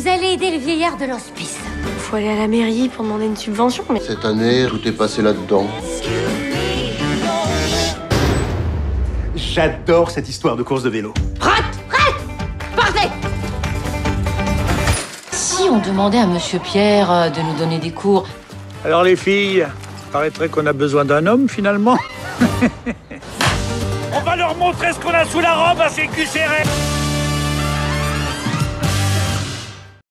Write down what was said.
Vous allez aider le vieillard de l'hospice. Faut aller à la mairie pour demander une subvention, mais... Cette année, tout est passé là-dedans. J'adore cette histoire de course de vélo. Prête! Partez! Si on demandait à Monsieur Pierre de nous donner des cours. Alors les filles, paraîtrait qu'on a besoin d'un homme finalement. On va leur montrer ce qu'on a sous la robe à ces culs serrés.